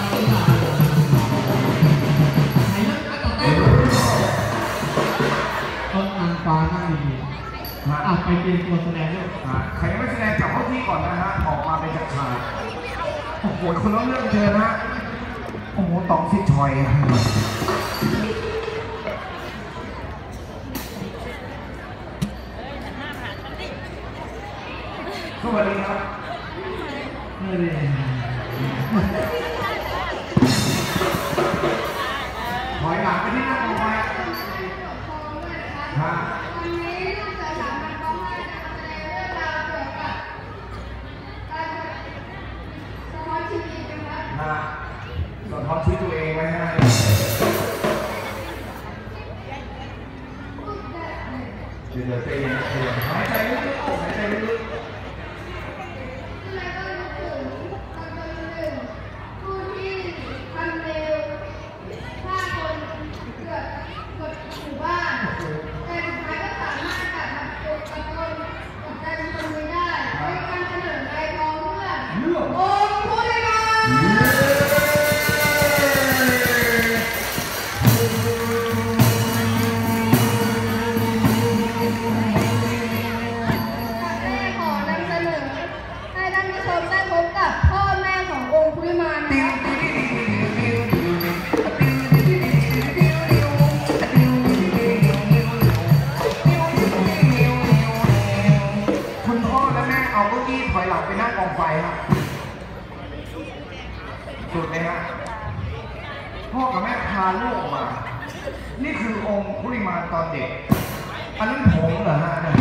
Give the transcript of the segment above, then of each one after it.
ต้นนางฟ้านั่งดีๆไปเตรียมตัวแสดงด้วยใครยังไม่แสดงกลับเข้าที่ก่อนนะฮะ ออกมาเป็นจากชายโอ้โหคนละเรื่องเชิญนะโอ้โหตองซิดชอยอะสวัสดีครับถอยหลังไปที่หน้ากองไฟฮะวันนี้ลูกเสือสามัญป .5 จะแสดงเรื่องราวเกี่ยวกับการสะท้อนชีวิตนะครับฮะสะท้อนชีวิตตัวเองไว้ให้เดี๋ยวใจเย็นหายใจลึกๆหายใจลึกๆแล้วก็นึกถึงตอนหนึ่งผู้ที่ทำเร็วฆ่าคนเกือบหมดหมู่บ้านแต่สุดท้ายก็สามารถกลับมาปกป้องจิตใจคนไว้ได้ด้วยการเฉลิมใจพร้อมเพื่อนองค์ผู้ได้มา แม่ขอนำเสนอให้ท่านผู้ชมได้พบกับพ่อแม่ขององค์คุลิมานนะครับคุณพ่อและแม่เอาเก้าอี้ถอยหลังไปนั่งกองไฟครับสุดเลยฮะพ่อกับแม่พาลูกออกมา นี่คือองค์คุลิมานตอนเด็ก อันนั้นผมเหรอฮะเนี่ย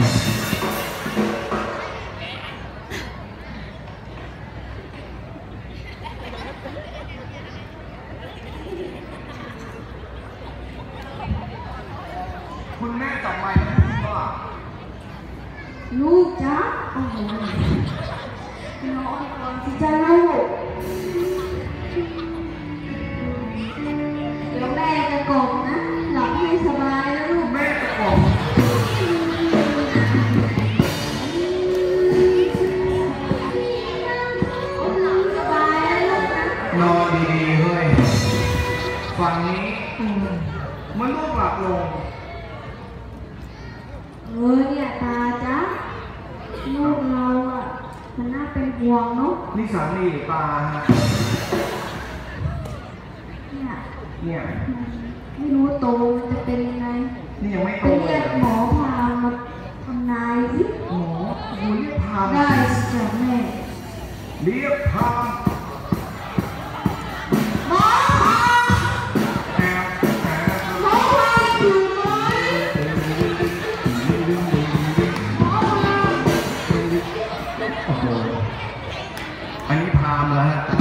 คุณแม่จับไมค์แล้วพูดว่าลูกจ๊ะโอ้โหนอนก่อนสิจ้าลูกเดี๋ยวแม่จะกล่อมนะหลับให้สบายนะลูกแม่จะบอกหลับสบายนะลูกนะนอนดีๆเฮ้ยฝั่งนี้มันลูกหลับลงเนี่ยตาจ๊ะลูกเราอ่ะมันน่าเป็นห่วงเนาะนี่สามีหรือตาฮะเนี่ยเนี่ยไม่รู้โตมันจะเป็นยังไงนี่ยังไม่โตไปเลเรียยกหมอพามาทำนายสิหมอโอ้ยเรียกพามได้สิจ้ะแม่เรียกพามหมอแอบแอบหมอพาอยู่ไหมหมอพาโอ้โหอันนี้พามแล้วฮะ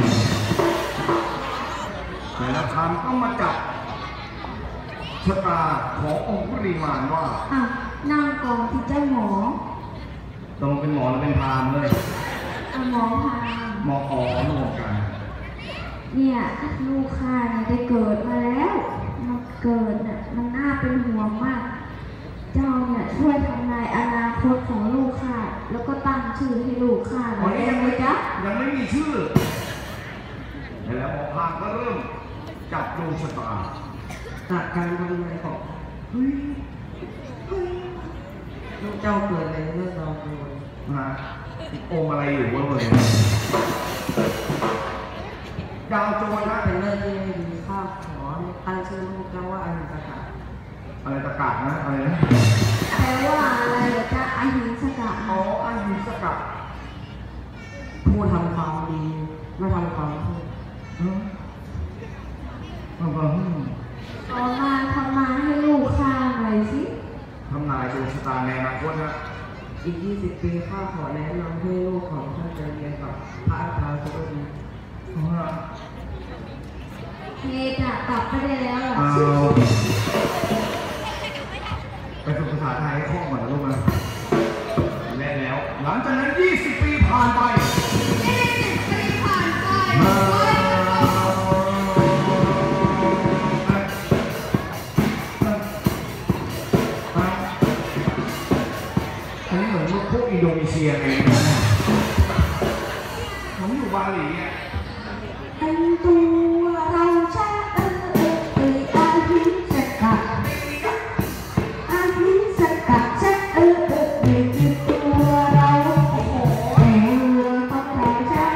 แต่ละพามต้องมาจับชะตาขององคุลิมานว่าอ่ะนั่งก่อนที่เจ้าหมอตรงเป็นหมอหรือเป็นพามเลยอ่ะหมอพาหมออ๋อรวมกันเนี่ยลูกข้าเนี่ยได้เกิดมาแล้วมันเกิดน่ะมันน่าเป็นห่วงมาก เจ้าเนี่ยช่วยทำนายอนาคตของลูกข้าแล้วก็ตั้งชื่อให้ลูกข้าหน่วัอน ยนี้ได้ยังไหมไม่จ๊ะยังไม่มีชื่อแล้วหมอพามก็เริ่มจับดวงชะตาจากการทำงานของเฮ้ยลูกเจ้าเกิดในเรื่องราวโดยนะอมอะไรอยู่วะเลยดาวโจรนะเป็นเรื่องที่ไม่ดีข้าขอตั้งชื่อลูกเจ้าว่าอหิงสกะอะไรตะกาศนะอะไรนะแปลว่าอะไรเหรอจ๊ะอหิงสกะอ๋ออันหิสกัดผู้ทำความดีไม่ทำความชั่วขอมาทำมาให้ลูกข้าหน่อยสิทำนายดวงชะตาในอนาคตนะอีก 20 ปีข้าขอแนะนำให้ลูกของท่านไปเรียนกับพระอาจารย์สุภดีเฮจะกลับไปได้แล้วเหรอเอาไปฝึกภาษาไทยให้คล่องก่อนนะลูกนะแน่แล้ว หลังจากนั้น 20 ปีผ่านไปผ่านไปอันนี้เหมือนพวกอินโดนีเซียไงนะผมอยู่บาหลีอ่ะเป็นตัวเราชะอาหิงสกะอาหิงสกะชะเป็นตัวเราโอ้โหต้องเราชะ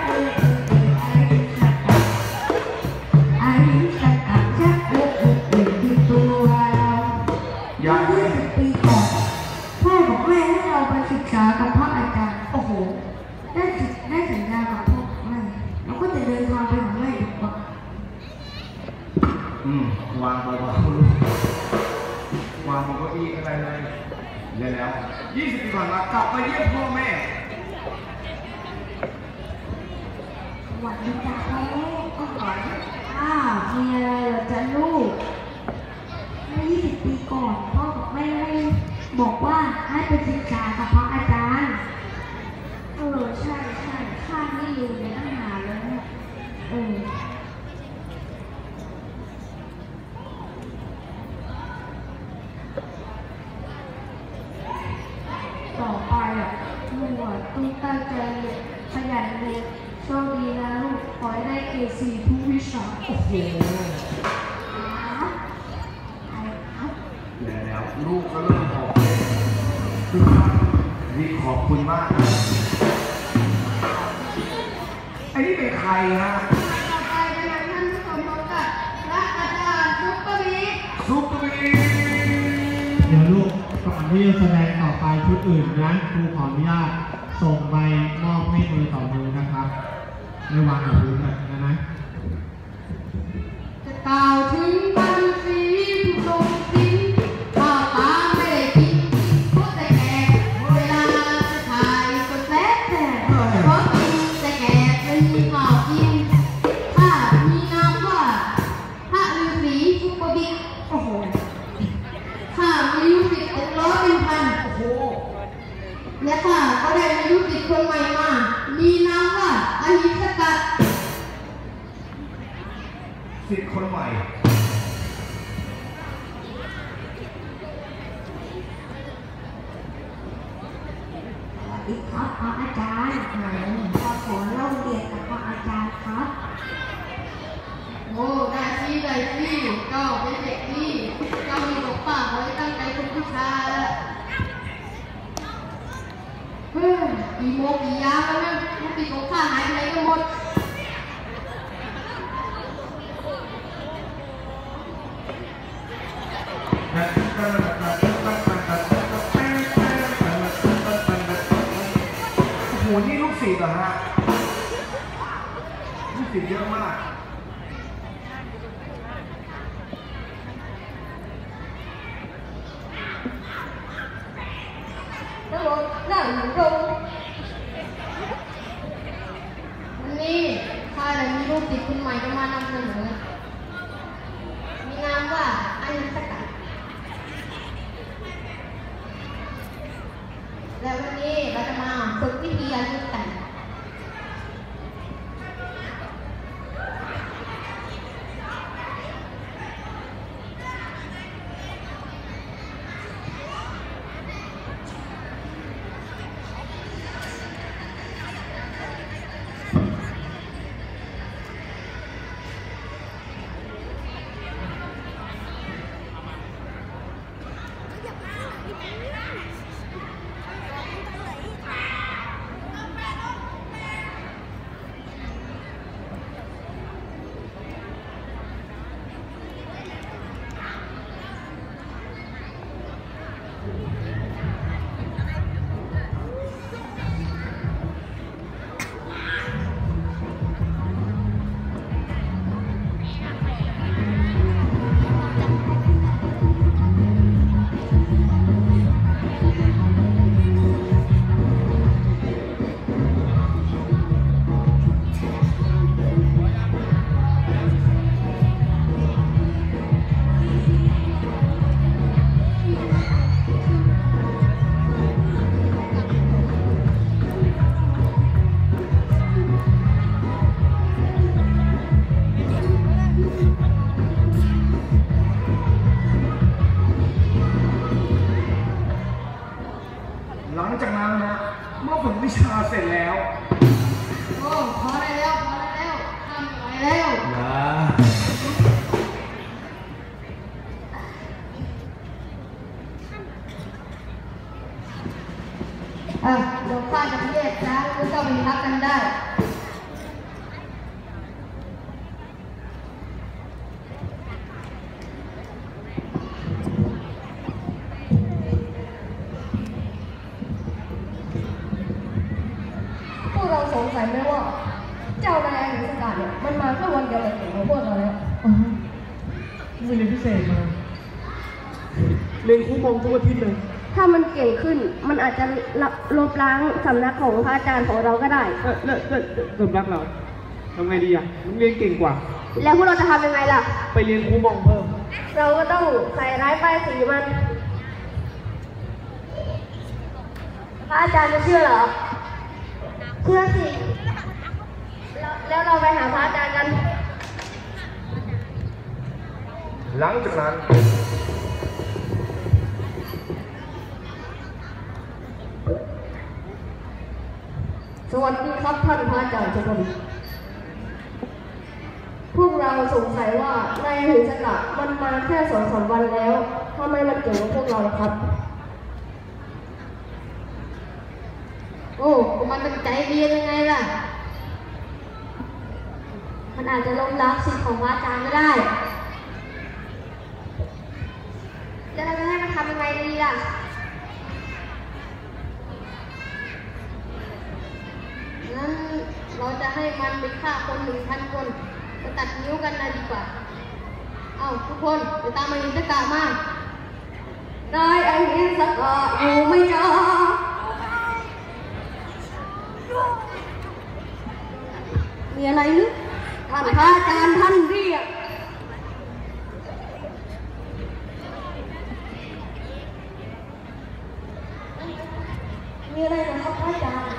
อาหิงสกะชะเป็นตัวเรายาย 20 ปีก่อนพ่อกับแม่ให้เราไปศึกษากับพระอาจารย์โอ้โหได้สัญญากับพ่อกับแม่เราก็จะเดินทางไปหาแม่ดีกว่าวางเบาๆวางบนเก้าอี้อะไรเลยแล้ว20 ปีผ่านมากลับมาเยี่ยมพ่อแม่สวัสดีจ้าพ่อก็ขอมีอะไรเหรอจ๊ะลูกเมื่อ20 ปีก่อนพ่อกับแม่ให้บอกว่าให้ไปศึกษากับพระอาจารย์ใช่ข้าไม่อยู่ในตั้งนานแล้วเนี่ยต่อไปอ่ะลูกต้องตั้งใจเรียนขยันเรียนโชคดีนะลูกขอให้ได้เกรด4ทุกวิชาโอ้โหครับแล้วลูกก็เริ่มบอกนี่ขอบคุณมากนะไอ้นี่เป็นใครฮะต่อไปเป็นท่านผู้ชมพบกับพระอาจารย์ซุปเปอร์บิ๊กซุปเปอร์บีเดี๋ยวลูกก่อนที่จะแสดงต่อไปชุดอื่นนะครูขออนุญาตส่งไปมอบให้มือต่อมือนะครับไม่วางกับพื้นแบบนั้นนะจะกล่าวถึงบรรษีผู้ทรงศีลข้าวปลาไม่ได้กินก็แต่แก่เวลาจะถ่ายก็แซ่บเพราะกินแต่แก่ไม่มีข้าวกินข้ามีนามว่าพระฤาษีซุปเปอร์บิ๊กโอ้โหข้ามีลูกศิษย์เป็นร้อยเป็นพันโอ้โหและข้าก็ได้มีลูกศิษย์คนใหม่มามีนามว่าอหิงสกะสิทธิ์คนใหม่อีกครับพระอาจารย์ขอเล่าเรียนกับพระอาจารย์ครับ โอ้ได้ที่เจ้าเป็นเด็กดีเจ้ามีหลวงป่าไว้ตั้งใจเป็นผู้ชายเฮ้ยกี่โมงกี่ยามแล้วนะลูกศิษย์ของข้าหายไปไหนกันหมดโอ้โหนี่ลูกศิษย์เหรอฮะลูกศิษย์เยอะมากทั้งหมดนั่งลงวันนี้ข้าได้มีลูกศิษย์คนใหม่จะมานำเสนอมีนามว่าอายุสกัดและวันนี้เราจะมาฝึกวิธีอายุกันหลังจากนั้นนะเมื่อฝึกวิชาเสร็จแล้วโอ้พอได้แล้วพอได้แล้วทำไหวแล้ว เดี๋ยวข้าจะแยกนะแล้วก็ไปพักกันได้พวกเราสงสัยไหมว่าเจ้านายหรือสกัดเนี่ยมันมาแค่วันเดียวเลยถึงของพวกเราแล้วไม่เรียนพิเศษมาเรียนคู่มองทุกอาทิตย์เลยถ้ามันเก่งขึ้นมันอาจจะลบล้างสำนักของพระอาจารย์ของเราก็ได้สำนักเราทำไงดีอ่ะมึงเรียนเก่งกว่าแล้วพวกเราจะทำยังไงล่ะไปเรียนคู่มองเพิ่มเราก็ต้องใส่ร้ายป้ายสีมันพระอาจารย์จะเชื่อเหรอเชื่อสิแล้วเราไปหาพระอาจารย์กันหลังจากนั้นสวัสดีครับท่านพระอาจารย์เจ้าพอดีพวกเราสงสัยว่านายหินสกัดมันมาแค่2-3 วันแล้วทำไมมันเกี่ยวกับพวกเราล่ะครับโอ้มันเป็นใจดียังไงล่ะมันอาจจะล้มล้างสิทธิ์ของพระอาจารย์ก็ได้แล้วเราจะให้มันทำยังไงดีล่ะงั้นเราจะให้มันไปฆ่าคน 1,000 คนไปตัดนิ้วกันเลยดีกว่าเอาทุกคนไปตามมาหินสกัดมาได้ไอ้หินสกัดอยู่ไม่จ้ามีอะไรนึกท่านพระอาจารย์ท่านเรียกมีอะไรนะครับพระอาจารย์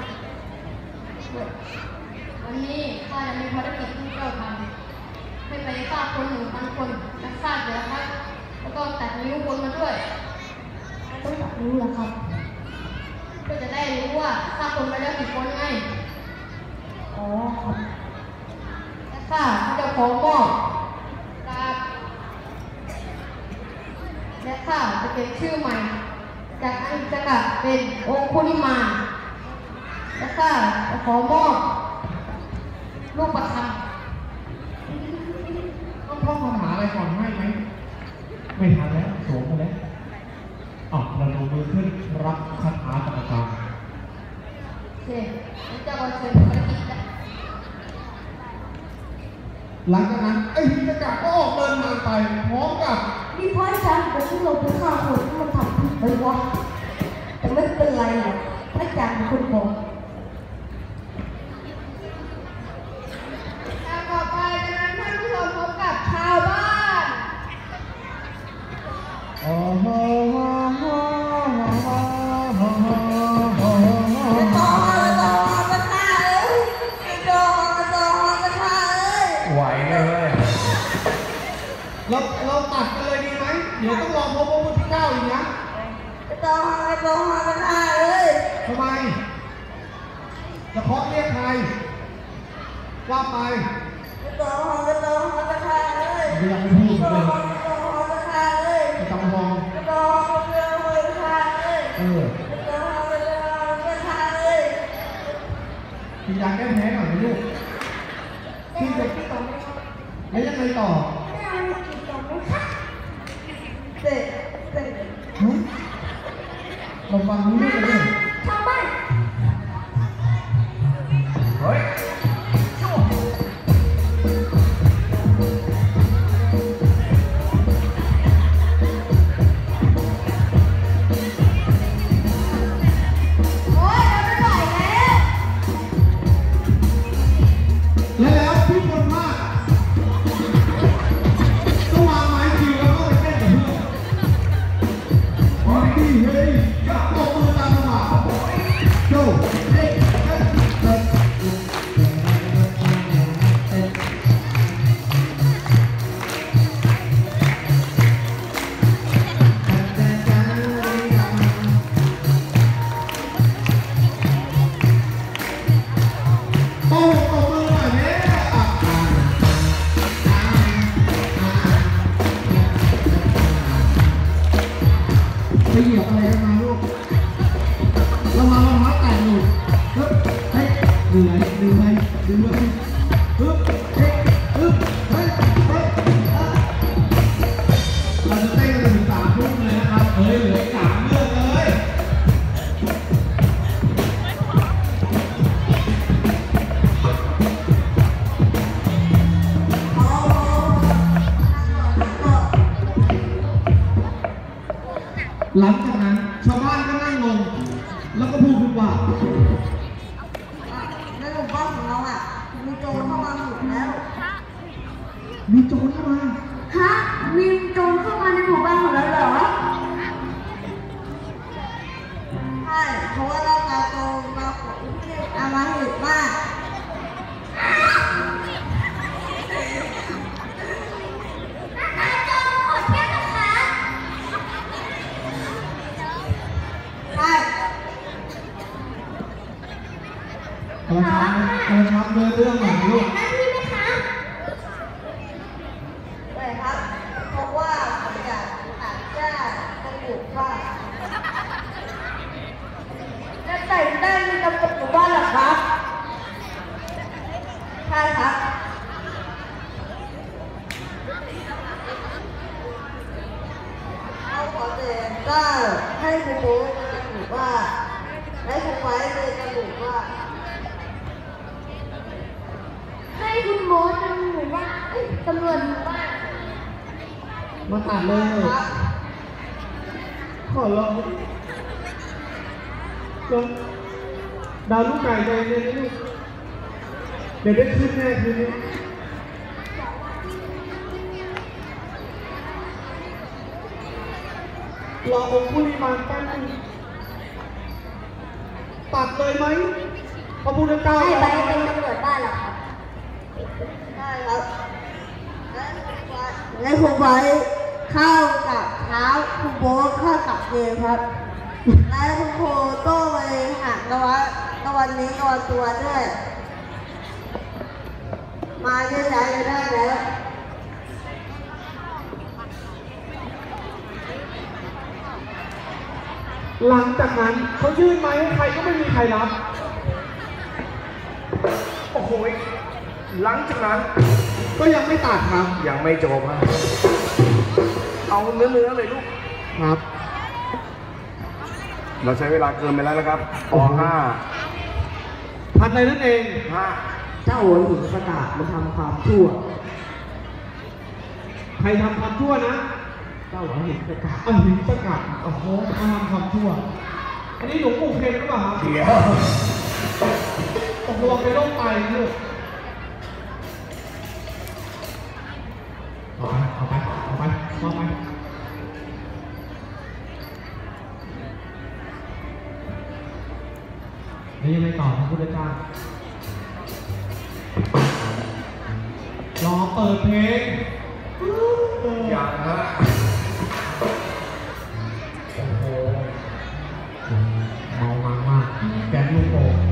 วันนี้ข้าจะมีภารกิจที่เจ้าทำให้ไปฆ่าคน 1,000 คนและฆ่าเดี๋ยวครับแล้วก็ตัดนิ้วคนมาด้วยต้องตัดนิ้วเหรอครับเพื่อจะได้รู้ว่าฆ่าคนไปแล้วกี่คนไงอ๋อครับและข้าเจ้าของหม้อครับและข้าจะเปลี่ยนชื่อใหม่จากอันจะกลับเป็นองคุลิมานแล้วก็ขอมอบลูกประคต้องท่องคาถาอะไรก่อนให้ไหมไม่ทันแล้วโสมไปแล้วอ๋อเราลงมือขึ้นรับคาถาต่างำโอเคแล้วจะมาเชิญภารกิจนะๆหลังจากนั้นไอ้ฮิจกะก็ออกเดินทางไปพร้อมกับนี่พ่อฉันไปที่เราไปฆ่าคนที่มันทำผิดไปวะแต่ไม่เป็นไรหรอกถ้าจารย์เป็นคนบอกต่อไปนั้นท่านผู้ชมพบกับชาวบ้านโอ้โหไหวเลยเราตัดกันเลยดีไหมเดี๋ยวต้องรอพบพระพุทธเจ้าอีกนะทำไมจะเคาะเรียกใครว่าไปยังไม่พูดเลยไม่ต้องมองกินยาแก้แพ้หน่อยนะลูกที่จะแล้วยังไงต่อเราฟังรู้เรื่องเลยเฮ้ยแล้วพี่คนมากก็วางไม้คิวแล้วก็ไปเต้นกับเพื่อนพอดีเฮ้ยอย่าตบมือตามจังหวะโจ้เฮ้ยโอ้ตบมือหน่อยเนี่ยไปเหยียบอะไรกันมาลูกระวังรองเท้าแตะหนูเฮ้ยเฮ้ยดึงเลยดึงเลยดึงเลยฮึบเฮ้ยฮึบเฮ้ยเฮ้ยเราจะเต้นกันถึง3 ทุ่มเลยนะครับเฮ้ยเหลือ3 เรื่องเลยหลังจากนั้นชาวบ้านก็นั่งลงแล้วก็พูดขึ้นว่าในหมู่บ้านของเราอ่ะมีโจรเข้ามาหมดแล้วมีโจรเข้ามาฮะ มีโจรเข้ามาในหมู่บ้านของเราเหรอ ใช่ เพราะว่าเราตาโตมาของอามาหิดมากใช่กระชับเรื่องหน่อยลูกเลยครับ เพราะว่าผมอยากตัดหญ้าจะปลูกบ้านจะแต่งได้มีกำหนดหมู่บ้านเหรอครับ ใช่ครับเอาขอเตือนก็ให้คุณครูจะปลูกบ้านและคุณไว้เลยจะปลูกบ้านให้คุณโมทำหมู่บ้านตำรวจหมู่บ้านมาตัดเลยขอร้องดาวลูกไก่ใจเย็นๆลูกเดี๋ยวได้ขึ้นแน่คืนนี้รอองค์ผู้ริมานแป๊บนึงตัดเลยไหมพระพุทธเจ้าให้ไปเป็นตำรวจบ้านเหรอครับได้ครับและคุณไว้เข้ากับเท้าคุณโบ๊ทเข้ากับเกมครับ และคุณโคโต้ไปหางตะวันนี้ตะวันตัวด้วย มาเยอะแยะได้แล้วหลังจากนั้นเขายื่นไม้ให้ใครก็ไม่มีใครรับยหลังจากนั้นก็ยังไม่ตัดครับยังไม่จบฮะเอาเนื้อเลยลูกครับเราใช้เวลาเกินไปแล้วนะครับปทันใดนั่นเอง .5 เจ้าหัวหินประกาศมันทำความชั่วใครทำความชั่วนะเจ้าหัวหินประกาศอันนี้ประกาศโอ้โหมาทำความชั่ว อันนี้หลวงปู่เคนหรือเปล่าครับเดี๋ยวตกลงไปโรคไตลูกเอาไปนี่ยังไงต่อพระพุทธเจ้ารอเปิดเพลงอย่างฮะโอ้โหเมามากแกนลูกโป่ง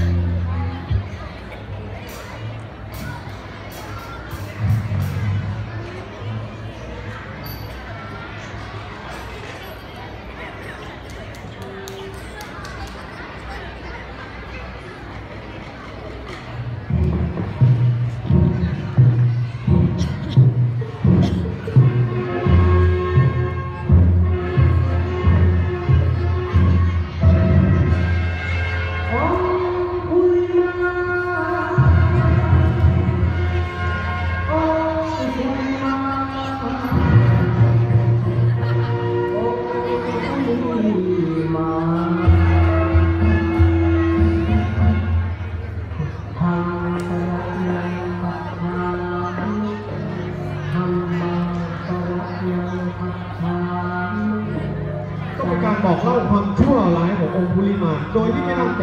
ก็เป็นการบอกเล่าความชั่วร้ายขององค์คุลิมานโดยที่ไม่ตั้งใจ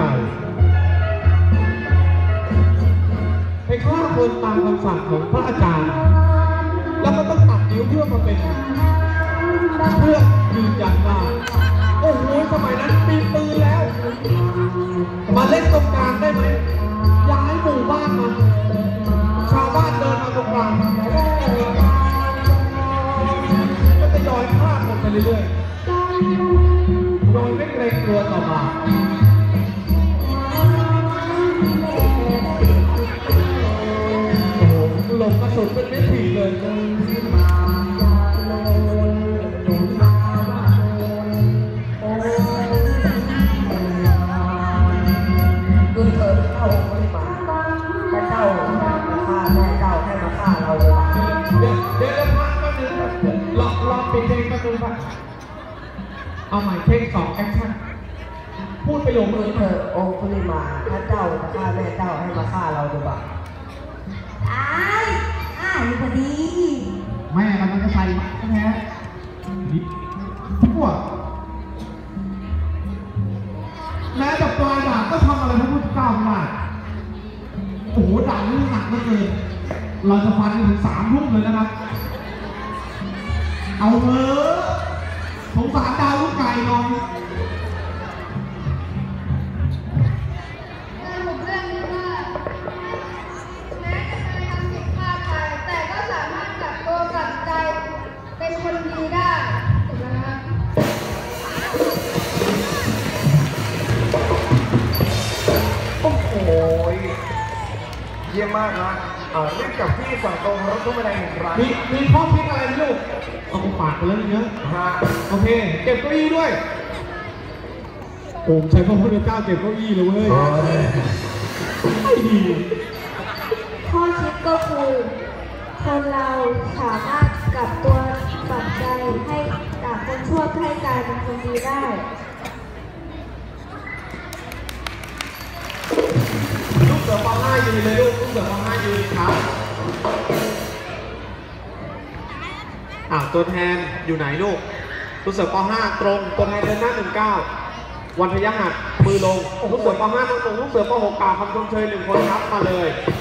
ไปฆ่าคนตามคำสั่งของพระอาจารย์ แล้วก็ต้องตัดนิ้วเพื่อมาเป็นเพื่อยืนยันว่าโอ้โหสมัยนั้นมีปืนแล้ว มาเล่นสงกรานต์ได้ไหมย้ายหมู่บ้านมาชาวบ้านเดินมาสงกรานต์ก็จะย้อยฆ่าคนไปเรื่อยๆโดยไม่เกรงกลัวต่อบาปโอ้โหหลบกระสุนเป็นไม่ผีเลยดูเถิดเจ้าไม่มาถ้าเจ้าฆ่าแม่เจ้าให้มาฆ่าเราเลยเดี๋ยวพักแป๊บนึงลองปิดเพลงแป๊บนึงป่ะเอาใหม่เพลง2แอคชั่นพูดประโยคดูนึงเถิดองค์คุลิมาถ้าเจ้าจะฆ่าแม่เจ้าให้มาฆ่าเราดีกว่าพอดีแม่กำลังจะใส่แท้ดิทั่วแม้แต่ปลายดาบก็ทำอะไรพระพุทธเจ้าไม่ได้โอ้โหดาบนี่หนักเหลือเกินเราจะฟันถึง3 ทุ่มเลยนะครับเอาเถอะสงสารดาวลูกไก่นอนผมเรื่องนี้ว่าแม้จะเคยทำผิดพลาดไปแต่ก็สามารถกลับตัวกลับใจเป็นคนดีได้ถูกไหมครับโอ้โหเยี่ยมมากนะรีบกลับที่ฝั่งตรงรถตู้บันได1 ครั้งมีข้อคิดอะไรไหมลูกเอาปากไปแล้วเยอะ โอเค เก็บเก้าอี้ด้วยผมใช้พระพุทธเจ้าเก็บเก้าอี้เลยเว้ยไม่ดีข้อคิดก็คือคนเราสามารถกลับตัวกลับใจให้จากคนชั่วให้กลายเป็นคนดีได้ลูกเสือป .5 ยืนเลยลูกเสือป .5 ยืนครับตัวแทนอยู่ไหนลูกลูกเสือป .5 ตรงตัวแทนเดินหน้า19วันพยหัสมือลงลูกเสือป .5 นั่งตรงลูกเสือป .6 กล่าวคำชมเชย1 คนครับมาเลย